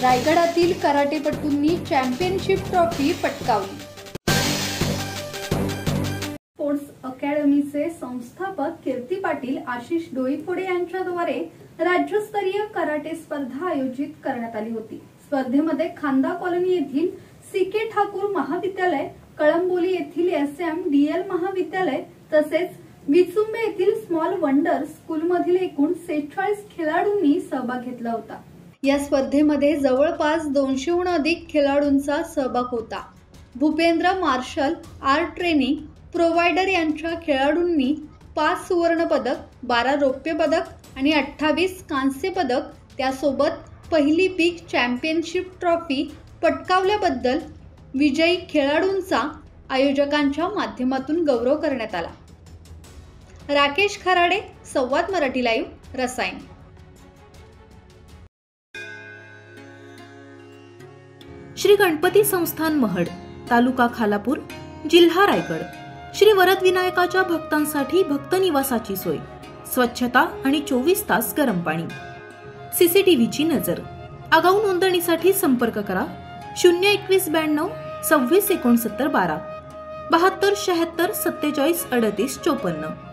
रायगडातील कराटेपटूंनी championship trophy पटकावली। Sports अकॅडमीचे संस्थापक कीर्ती पाटील, आशिष डोईफोडे यांच्याद्वारे राज्यस्तरीय कराटे स्पर्धा आयोजित करण्यात आली होती। स्पर्धेमध्ये खांदा कॉलनी येथील सीके ठाकूर महाविद्यालय, कळंबोली येथील SMDL महाविद्यालय तसेच विचुंबे येथील स्मॉल वंडर स्कूलमधील एकूण 46 खेळाडूंनी सहभाग घेतला होता। या स्पर्धेमध्ये जवळपास 200हून अधिक खेळाडूंचा सहभाग होता। Bhupendra martial art training provider यांच्या खेळाडूंनी 5 सुवर्ण पदक, 12 रौप्य पदक आणि 28 कांस्य पदक, त्यासोबत पहिली बिग चॅम्पियनशिप ट्रॉफी पटकावल्याबद्दल विजयी खेळाडूंचा आयोजकांच्या माध्यमातून गौरव करण्यात आला। राकेश खराडे, संवाद मराठी लाईव्ह, रसायन। श्री गणपती संस्थान महड, तालुका खालापूर, जिल्हा रायगड। श्री वरद विनायकाच्या भक्तांसाठी भक्त निवासाची सोय, स्वच्छता आणि 24 तास गरम पाणी, CCTVची नजर। आगाऊ नोंदणीसाठी संपर्क करा 021 92 26 69 12 72 76 47 38 54।